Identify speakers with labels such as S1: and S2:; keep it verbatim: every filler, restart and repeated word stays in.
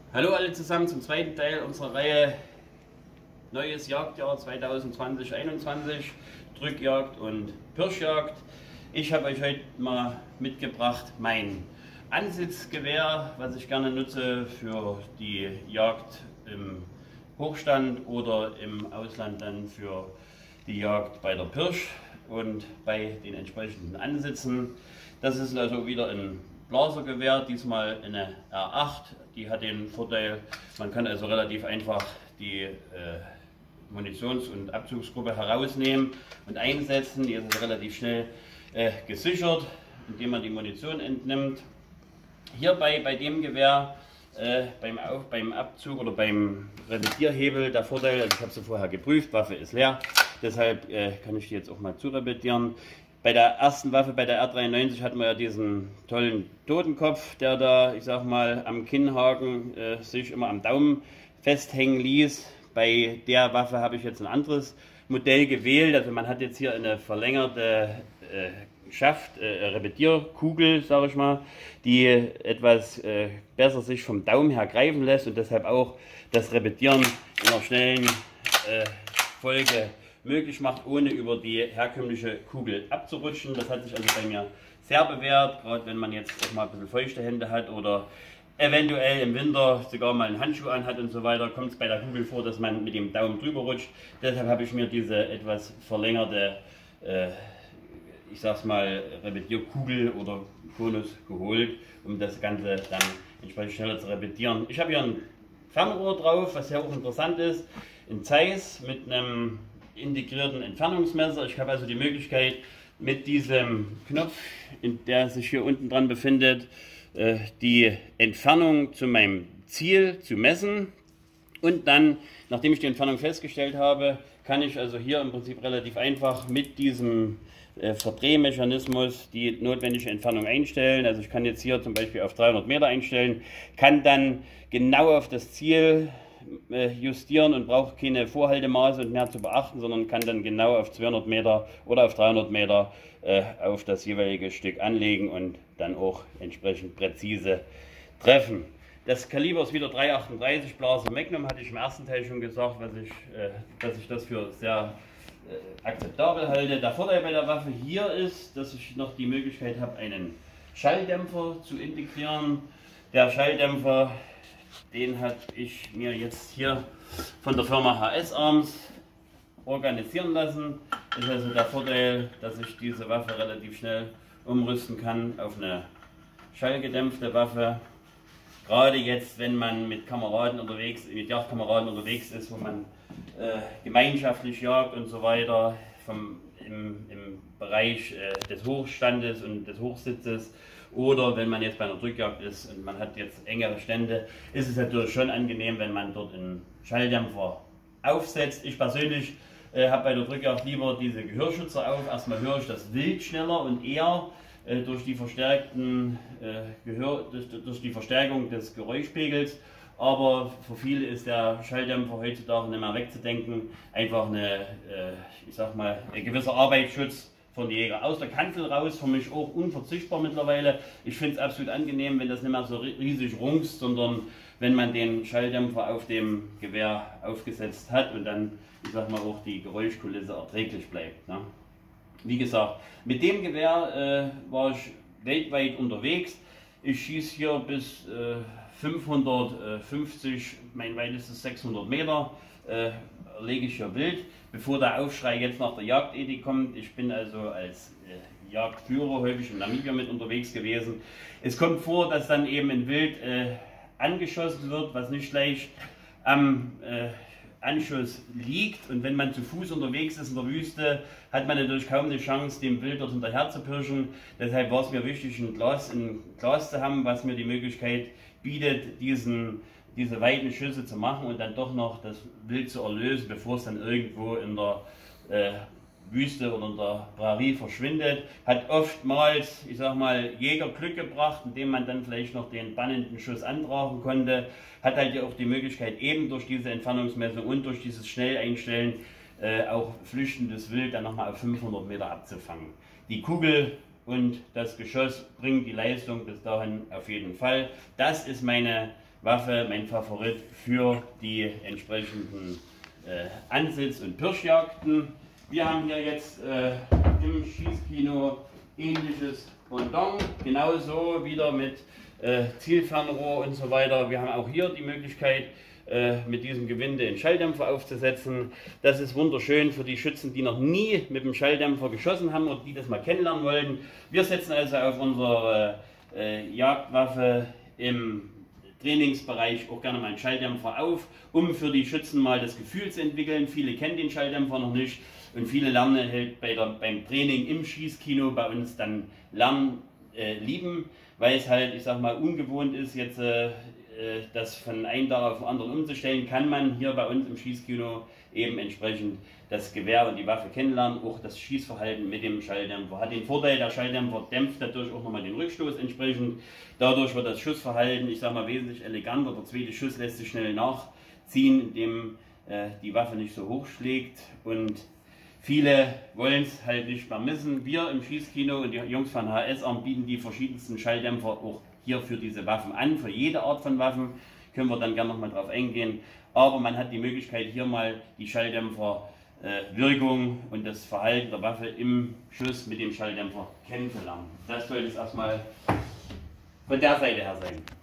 S1: Hallo alle zusammen zum zweiten Teil unserer Reihe Neues Jagdjahr zweitausendzwanzig einundzwanzig, Drückjagd und Pirschjagd. Ich habe euch heute mal mitgebracht mein Ansitzgewehr, was ich gerne nutze für die Jagd im Hochstand oder im Ausland dann für die Jagd bei der Pirsch und bei den entsprechenden Ansitzen. Das ist also wieder ein Blasergewehr, diesmal eine R acht. Die hat den Vorteil, man kann also relativ einfach die äh, Munitions- und Abzugsgruppe herausnehmen und einsetzen. Die ist also relativ schnell äh, gesichert, indem man die Munition entnimmt. Hierbei bei dem Gewehr äh, beim, Auf, beim Abzug oder beim Repetierhebel der Vorteil, also ich habe sie vorher geprüft, Waffe ist leer, deshalb äh, kann ich die jetzt auch mal zurepetieren. Bei der ersten Waffe, bei der R dreiundneunzig, hatten wir ja diesen tollen Totenkopf, der da, ich sag mal, am Kinnhaken äh, sich immer am Daumen festhängen ließ. Bei der Waffe habe ich jetzt ein anderes Modell gewählt. Also man hat jetzt hier eine verlängerte äh, Schaft, äh, Repetierkugel, sage ich mal, die etwas äh, besser sich vom Daumen her greifen lässt und deshalb auch das Repetieren in einer schnellen äh, Folge möglich macht, ohne über die herkömmliche Kugel abzurutschen. Das hat sich also bei mir sehr bewährt, gerade wenn man jetzt auch mal ein bisschen feuchte Hände hat oder eventuell im Winter sogar mal einen Handschuh anhat und so weiter, kommt es bei der Kugel vor, dass man mit dem Daumen drüber rutscht. Deshalb habe ich mir diese etwas verlängerte, äh, ich sag's mal, Repetierkugel oder Konus geholt, um das Ganze dann entsprechend schneller zu repetieren. Ich habe hier ein Fernrohr drauf, was ja auch interessant ist, ein Zeiss mit einem integrierten Entfernungsmesser. Ich habe also die Möglichkeit, mit diesem Knopf, in der sich hier unten dran befindet, die Entfernung zu meinem Ziel zu messen. Und dann, nachdem ich die Entfernung festgestellt habe, kann ich also hier im Prinzip relativ einfach mit diesem Verdrehmechanismus die notwendige Entfernung einstellen. Also ich kann jetzt hier zum Beispiel auf dreihundert Meter einstellen, kann dann genau auf das Ziel justieren und braucht keine Vorhaltemaße und mehr zu beachten, sondern kann dann genau auf zweihundert Meter oder auf dreihundert Meter äh, auf das jeweilige Stück anlegen und dann auch entsprechend präzise treffen. Das Kaliber ist wieder drei achtunddreißig Blaser Magnum, hatte ich im ersten Teil schon gesagt, was ich, äh, dass ich das für sehr äh, akzeptabel halte. Der Vorteil bei der Waffe hier ist, dass ich noch die Möglichkeit habe, einen Schalldämpfer zu integrieren. Der Schalldämpfer, den habe ich mir jetzt hier von der Firma H S Arms organisieren lassen. Das ist also der Vorteil, dass ich diese Waffe relativ schnell umrüsten kann auf eine schallgedämpfte Waffe. Gerade jetzt, wenn man mit Kameraden unterwegs, mit Jagdkameraden unterwegs ist, wo man äh, gemeinschaftlich jagt und so weiter, vom, im, im Bereich äh, des Hochstandes und des Hochsitzes. Oder wenn man jetzt bei einer Drückjagd ist und man hat jetzt engere Stände, ist es natürlich schon angenehm, wenn man dort einen Schalldämpfer aufsetzt. Ich persönlich äh, habe bei der Drückjagd lieber diese Gehörschützer auf. Erstmal höre ich das Wild schneller und eher äh, durch, die verstärkten, äh, Gehör, durch, durch die Verstärkung des Geräuschpegels. Aber für viele ist der Schalldämpfer heutzutage nicht mehr wegzudenken. Einfach eine, äh, ich sag mal, ein gewisser Arbeitsschutz von Jäger. Aus der Kanzel raus, für mich auch unverzichtbar mittlerweile. Ich finde es absolut angenehm, wenn das nicht mehr so riesig rungst, sondern wenn man den Schalldämpfer auf dem Gewehr aufgesetzt hat und dann, ich sag mal, auch die Geräuschkulisse erträglich bleibt. Ne? Wie gesagt, mit dem Gewehr äh, war ich weltweit unterwegs. Ich schieße hier bis äh, fünfhundertfünfzig, mein weitestes sechshundert Meter. Äh, lege ich hier wild, bevor der Aufschrei jetzt nach der Jagdethik kommt. Ich bin also als äh, Jagdführer häufig in Namibia mit unterwegs gewesen. Es kommt vor, dass dann eben ein Wild äh, angeschossen wird, was nicht gleich am äh, Anschuss liegt. Und wenn man zu Fuß unterwegs ist in der Wüste, hat man natürlich kaum eine Chance, dem Wild dort hinterher zu pirschen. Deshalb war es mir wichtig, ein Glas, ein Glas zu haben, was mir die Möglichkeit bietet, diesen diese weiten Schüsse zu machen und dann doch noch das Wild zu erlösen, bevor es dann irgendwo in der äh, Wüste oder in der Prärie verschwindet. Hat oftmals, ich sag mal, Jäger Glück gebracht, indem man dann vielleicht noch den bannenden Schuss antragen konnte. Hat halt ja auch die Möglichkeit, eben durch diese Entfernungsmessung und durch dieses Schnelleinstellen äh, auch flüchtendes Wild dann nochmal auf fünfhundert Meter abzufangen. Die Kugel und das Geschoss bringen die Leistung bis dahin auf jeden Fall. Das ist meine Waffe, mein Favorit für die entsprechenden äh, Ansitz- und Pirschjagden. Wir haben hier jetzt äh, im Schießkino ähnliches Pendant, genauso wieder mit äh, Zielfernrohr und so weiter. Wir haben auch hier die Möglichkeit, äh, mit diesem Gewinde einen Schalldämpfer aufzusetzen. Das ist wunderschön für die Schützen, die noch nie mit dem Schalldämpfer geschossen haben oder die das mal kennenlernen wollen. Wir setzen also auf unsere äh, Jagdwaffe im Trainingsbereich auch gerne mal einen Schalldämpfer auf, um für die Schützen mal das Gefühl zu entwickeln. Viele kennen den Schalldämpfer noch nicht und viele lernen halt bei der, beim Training im Schießkino bei uns dann lernen äh, lieben, weil es halt, ich sag mal, ungewohnt ist, jetzt äh, das von einem Tag auf den anderen umzustellen, kann man hier bei uns im Schießkino eben entsprechend das Gewehr und die Waffe kennenlernen, auch das Schießverhalten mit dem Schalldämpfer. Hat den Vorteil, der Schalldämpfer dämpft natürlich auch nochmal den Rückstoß entsprechend. Dadurch wird das Schussverhalten, ich sage mal, wesentlich eleganter. Der zweite Schuss lässt sich schnell nachziehen, indem äh, die Waffe nicht so hoch schlägt, und viele wollen es halt nicht mehr missen. Wir im Schießkino und die Jungs von H S-Arm bieten die verschiedensten Schalldämpfer auch hier für diese Waffen an. Für jede Art von Waffen können wir dann gerne noch mal drauf eingehen. Aber man hat die Möglichkeit, hier mal die Schalldämpfer äh, Wirkung und das Verhalten der Waffe im Schuss mit dem Schalldämpfer kennenzulernen. Das sollte es erstmal von der Seite her sein.